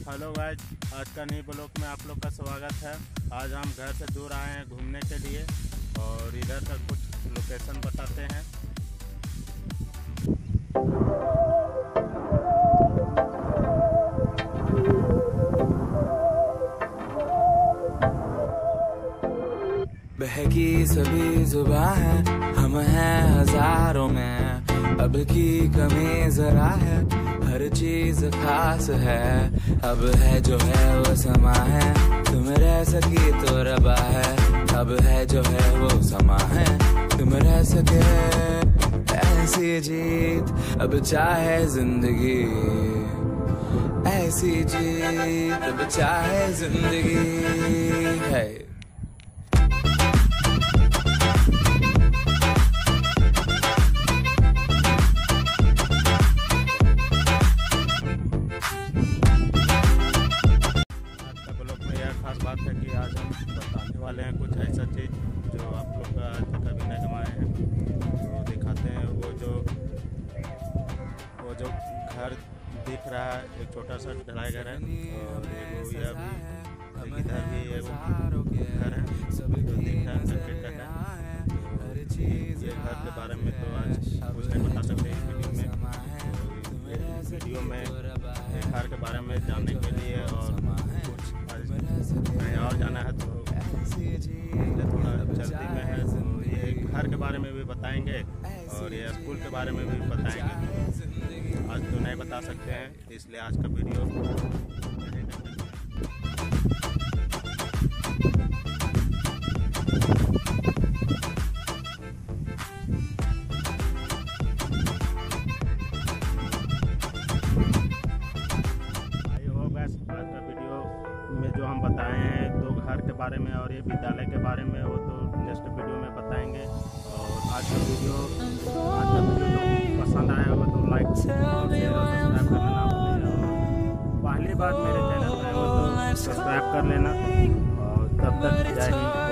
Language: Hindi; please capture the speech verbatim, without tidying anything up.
हेलो गाइज, आज का नई ब्लॉग में आप लोग का स्वागत है। आज हम घर से दूर आए हैं घूमने के लिए और इधर का कुछ लोकेशन बताते हैं। बहकी सभी जुबां है, हम हैं हजारों में, अब की कमी जरा है, हर चीज खास है। अब है जो है वो समा है, तुम रह सकी तो रबा है। अब है जो है वो समा है, तुम रह सके ऐसी जीत। अब चाहे जिंदगी ऐसी जीत, अब चाहे जिंदगी है। खास बात है कि आज हम बताने वाले हैं कुछ ऐसा चीज़ जो आप लोग का आज तक कभी नहीं कमाए हैं। तो दिखाते हैं वो जो वो जो घर दिख रहा है, एक छोटा सा ढलाई घर है और वो ये अभी इधर भी एक घर है जो दिख रहा है कंक्रीट का है। तो ये घर के बारे में तो आज कुछ नहीं बता सकते इस वीडियो में। तो वीडियो में घर के बारे में जानने के लिए और कुछ कहीं और जाना है तो थोड़ा जल्दी में है, तो ये घर के बारे में भी बताएंगे और ये स्कूल के बारे में भी बताएंगे। आज तो नहीं बता सकते हैं, इसलिए आज का वीडियो में जो हम बताए हैं दो घर के बारे में और ये विद्यालय के बारे में, वो तो नेक्स्ट वीडियो में बताएंगे। और आज का वीडियो आज का वीडियो जो पसंद आया हो तो लाइक शेयर और सब्सक्राइब करना ना भूलें। पहली बार मेरे चैनल में हो तो सब्सक्राइब कर लेना और तब तक जय हिंद।